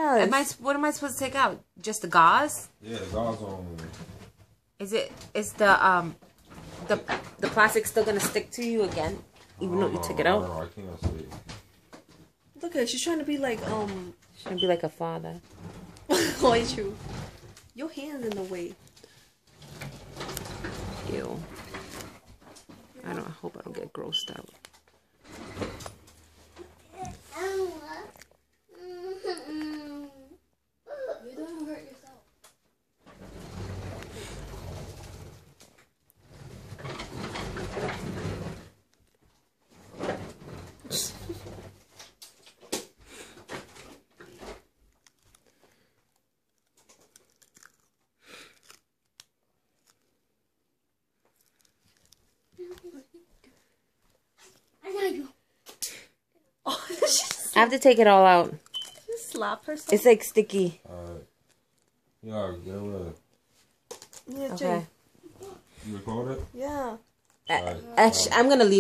does. What am I supposed to take out? Just the gauze? Yeah, the gauze on. Is the plastic still gonna stick to you again, even though you took it out? I can't see. Look at her. She's trying to be like, She's gonna be like a father. oh, it's true. Your hand's in the way. Ew. I hope I don't get grossed out. You don't hurt yourself. I know you. Oh, I have to take it all out. she slap herself. It's like sticky. Alright. Yeah, get rid of it. Yeah, Okay. Jay. You record it? Yeah. I'm gonna leave.